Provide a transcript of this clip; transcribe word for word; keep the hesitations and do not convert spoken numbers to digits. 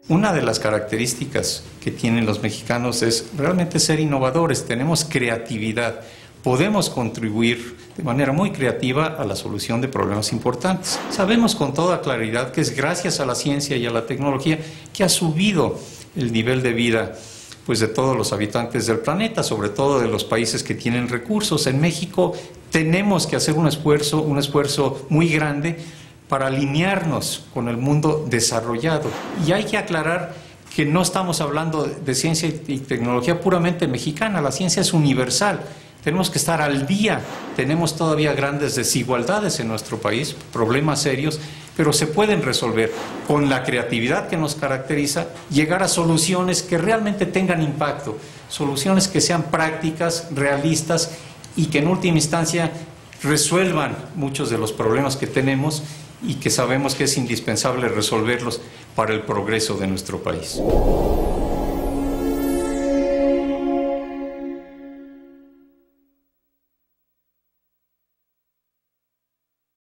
Una de las características que tienen los mexicanos es realmente ser innovadores, tenemos creatividad, podemos contribuir de manera muy creativa a la solución de problemas importantes. Sabemos con toda claridad que es gracias a la ciencia y a la tecnología que ha subido el nivel de vida pues, de todos los habitantes del planeta, sobre todo de los países que tienen recursos. En México tenemos que hacer un esfuerzo, un esfuerzo muy grande para alinearnos con el mundo desarrollado. Y hay que aclarar que no estamos hablando de ciencia y tecnología puramente mexicana, la ciencia es universal. Tenemos que estar al día, tenemos todavía grandes desigualdades en nuestro país, problemas serios, pero se pueden resolver con la creatividad que nos caracteriza, llegar a soluciones que realmente tengan impacto, soluciones que sean prácticas, realistas y que en última instancia resuelvan muchos de los problemas que tenemos y que sabemos que es indispensable resolverlos para el progreso de nuestro país.